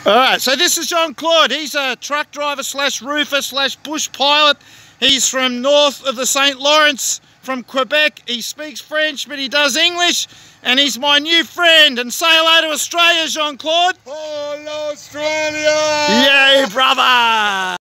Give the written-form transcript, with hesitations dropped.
Alright, so this is Jean-Claude. He's a truck driver slash roofer slash bush pilot. He's from north of the St. Lawrence, from Quebec. He speaks French, but he does English. And he's my new friend. And say hello to Australia, Jean-Claude. Hello, Australia! Yay, brother!